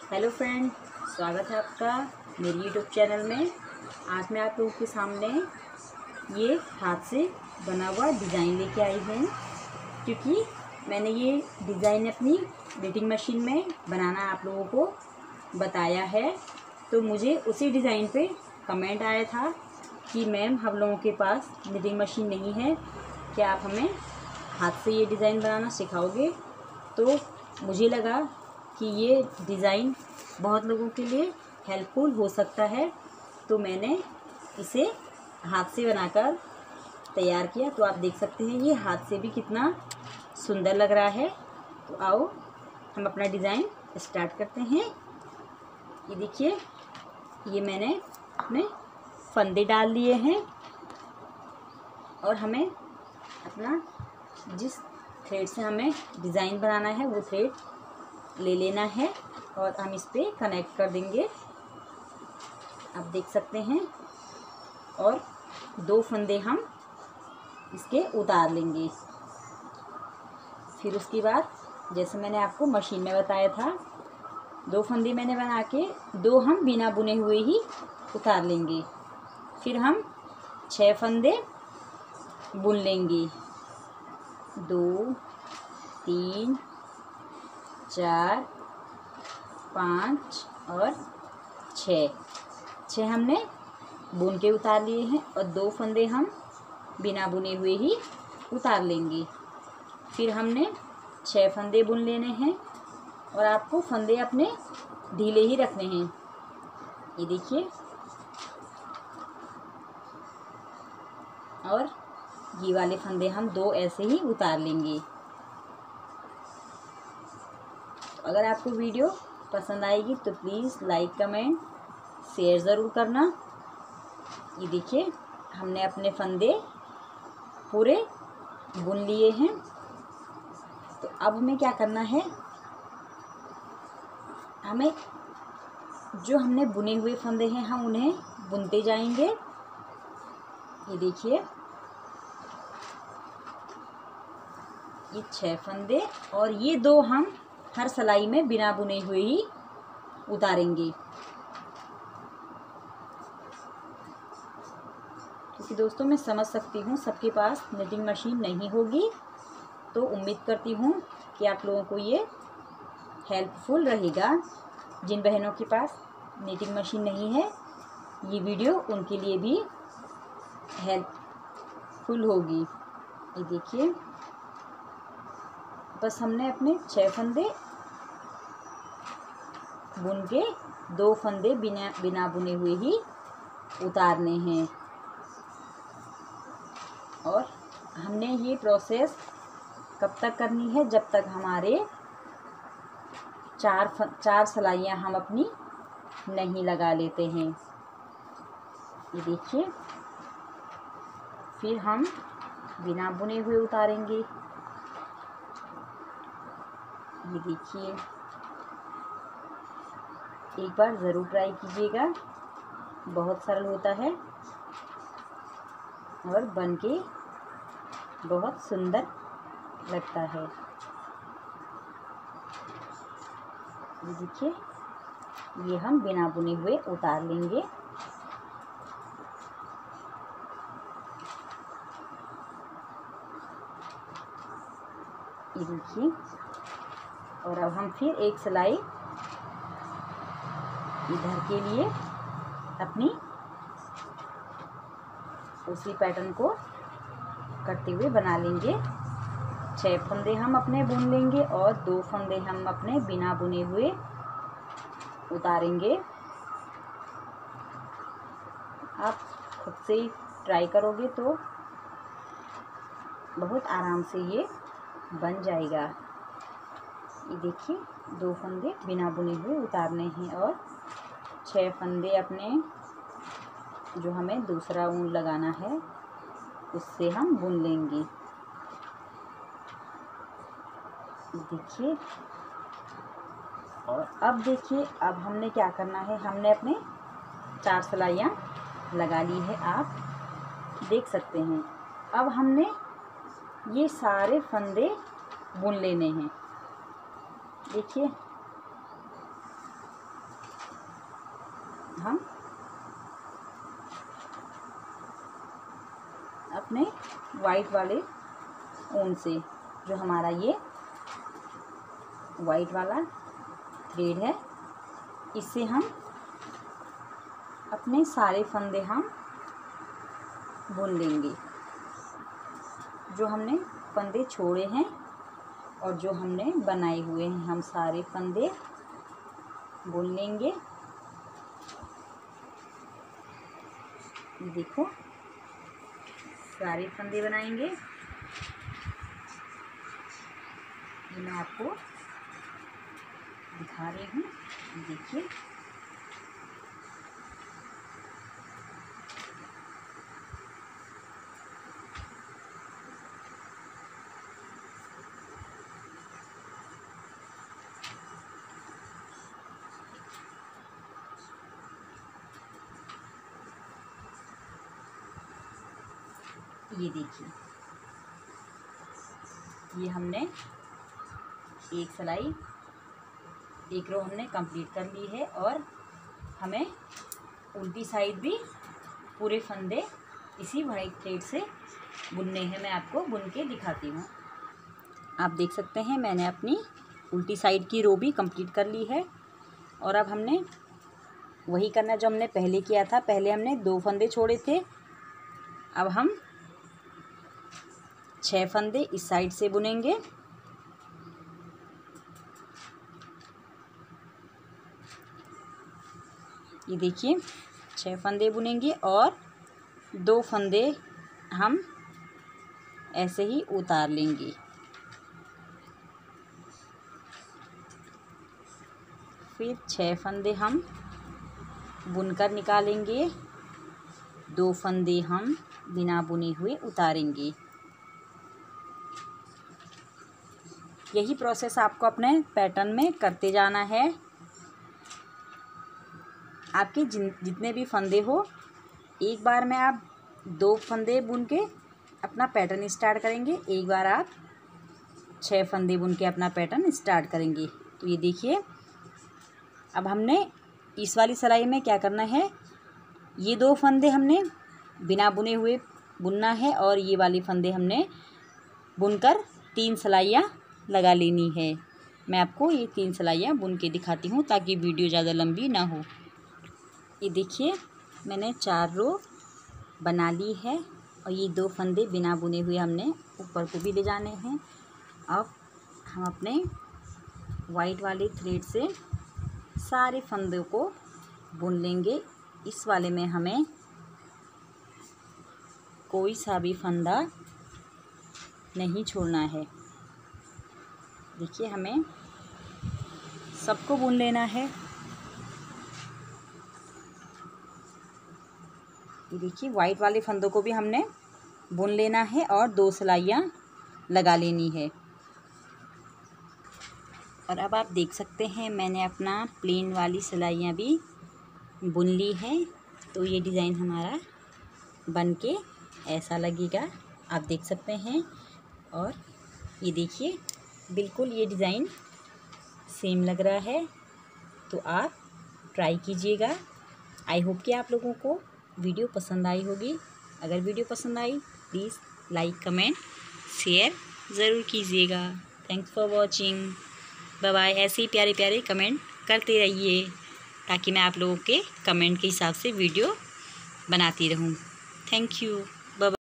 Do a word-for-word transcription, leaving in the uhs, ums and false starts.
Hello friend, स्वागत है आपका मेरी यूट्यूब चैनल में। आज मैं आप लोगों के सामने ये हाथ से बना हुआ डिज़ाइन लेके आई हूँ, क्योंकि मैंने ये डिज़ाइन अपनी निटिंग मशीन में बनाना आप लोगों को बताया है। तो मुझे उसी डिज़ाइन पे कमेंट आया था कि मैम हम लोगों के पास निटिंग मशीन नहीं है, क्या आप हमें हाथ से ये डिज़ाइन बनाना सिखाओगे। तो मुझे लगा कि ये डिज़ाइन बहुत लोगों के लिए हेल्पफुल हो सकता है, तो मैंने इसे हाथ से बनाकर तैयार किया। तो आप देख सकते हैं ये हाथ से भी कितना सुंदर लग रहा है। तो आओ हम अपना डिज़ाइन स्टार्ट करते हैं। ये देखिए, ये मैंने अपने फंदे डाल लिए हैं और हमें अपना जिस थ्रेड से हमें डिज़ाइन बनाना है वो थ्रेड ले लेना है और हम इस पे कनेक्ट कर देंगे। आप देख सकते हैं, और दो फंदे हम इसके उतार लेंगे। फिर उसके बाद जैसे मैंने आपको मशीन में बताया था, दो फंदे मैंने बना के दो हम बिना बुने हुए ही उतार लेंगे। फिर हम छः फंदे बुन लेंगे। दो, तीन, चार, पाँच और छः छः हमने बुन के उतार लिए हैं और दो फंदे हम बिना बुने हुए ही उतार लेंगे। फिर हमने छः फंदे बुन लेने हैं और आपको फंदे अपने ढीले ही रखने हैं। ये देखिए, और ये वाले फंदे हम दो ऐसे ही उतार लेंगे। अगर आपको वीडियो पसंद आएगी तो प्लीज़ लाइक, कमेंट, शेयर ज़रूर करना। ये देखिए, हमने अपने फंदे पूरे बुन लिए हैं। तो अब हमें क्या करना है, हमें जो हमने बुने हुए फंदे हैं हम उन्हें बुनते जाएंगे। ये देखिए, ये छह फंदे और ये दो हम हर सिलाई में बिना बुने हुए ही उतारेंगे, क्योंकि दोस्तों मैं समझ सकती हूँ सबके पास निटिंग मशीन नहीं होगी। तो उम्मीद करती हूँ कि आप लोगों को ये हेल्पफुल रहेगा। जिन बहनों के पास निटिंग मशीन नहीं है, ये वीडियो उनके लिए भी हेल्पफुल होगी। ये देखिए, बस हमने अपने छह फंदे बुन के दो फंदे बिना बिना बुने हुए ही उतारने हैं। और हमने ये प्रोसेस कब तक करनी है, जब तक हमारे चार चार सिलाइयाँ हम अपनी नहीं लगा लेते हैं। ये देखिए, फिर हम बिना बुने हुए उतारेंगे। ये देखिए, एक बार ज़रूर ट्राई कीजिएगा, बहुत सरल होता है और बन के बहुत सुंदर लगता है। ये देखिए, ये हम बिना बुने हुए उतार लेंगे। ये देखिए, और अब हम फिर एक सिलाई इधर के लिए अपनी उसी पैटर्न को करते हुए बना लेंगे। छह फंदे हम अपने बुन लेंगे और दो फंदे हम अपने बिना बुने हुए उतारेंगे। आप खुद से ही ट्राई करोगे तो बहुत आराम से ये बन जाएगा। ये देखिए, दो फंदे बिना बुने हुए उतारने हैं और छह फंदे अपने जो हमें दूसरा ऊन लगाना है उससे हम बुन लेंगे। देखिए, और अब देखिए, अब हमने क्या करना है, हमने अपने चार सिलाइयाँ लगा ली है, आप देख सकते हैं। अब हमने ये सारे फंदे बुन लेने हैं। देखिए, हम अपने वाइट वाले ऊन से, जो हमारा ये वाइट वाला थ्रेड है, इससे हम अपने सारे फंदे हम बुन लेंगे। जो हमने फंदे छोड़े हैं और जो हमने बनाए हुए हैं, हम सारे फंदे बुन लेंगे। देखो, सारे फंदे बनाएंगे। ये मैं आपको दिखा रही हूँ, देखिए। ये देखिए, ये हमने एक सिलाई, एक रो हमने कंप्लीट कर ली है और हमें उल्टी साइड भी पूरे फंदे इसी वाइट थ्रेड से बुनने हैं। मैं आपको बुन के दिखाती हूँ। आप देख सकते हैं मैंने अपनी उल्टी साइड की रो भी कंप्लीट कर ली है। और अब हमने वही करना जो हमने पहले किया था। पहले हमने दो फंदे छोड़े थे, अब हम छः फंदे इस साइड से बुनेंगे। ये देखिए, छः फंदे बुनेंगे और दो फंदे हम ऐसे ही उतार लेंगे। फिर छः फंदे हम बुनकर निकालेंगे, दो फंदे हम बिना बुने हुए उतारेंगे। यही प्रोसेस आपको अपने पैटर्न में करते जाना है। आपके जिन जितने भी फंदे हो, एक बार में आप दो फंदे बुन के अपना पैटर्न स्टार्ट करेंगे, एक बार आप छः फंदे बुन के अपना पैटर्न स्टार्ट करेंगे। तो ये देखिए, अब हमने इस वाली सिलाई में क्या करना है, ये दो फंदे हमने बिना बुने हुए बुनना है और ये वाली फंदे हमने बुनकर तीन सिलाइयाँ लगा लेनी है। मैं आपको ये तीन सिलाइयाँ बुन के दिखाती हूँ ताकि वीडियो ज़्यादा लंबी ना हो। ये देखिए, मैंने चार रो बना ली है और ये दो फंदे बिना बुने हुए हमने ऊपर को भी ले जाने हैं। अब हम अपने वाइट वाले थ्रेड से सारे फंदों को बुन लेंगे। इस वाले में हमें कोई सा भी फंदा नहीं छोड़ना है। देखिए, हमें सबको बुन लेना है। ये देखिए, वाइट वाले फंदों को भी हमने बुन लेना है और दो सिलाइयाँ लगा लेनी है। और अब आप देख सकते हैं मैंने अपना प्लेन वाली सिलाइयाँ भी बुन ली है। तो ये डिज़ाइन हमारा बन के ऐसा लगेगा, आप देख सकते हैं। और ये देखिए, बिल्कुल ये डिज़ाइन सेम लग रहा है। तो आप ट्राई कीजिएगा। आई होप कि आप लोगों को वीडियो पसंद आई होगी। अगर वीडियो पसंद आई, प्लीज़ लाइक, कमेंट, शेयर ज़रूर कीजिएगा। Thanks for watching. Bye bye. ऐसे ही प्यारे प्यारे कमेंट करते रहिए ताकि मैं आप लोगों के कमेंट के हिसाब से वीडियो बनाती रहूं। Thank you. Bye bye.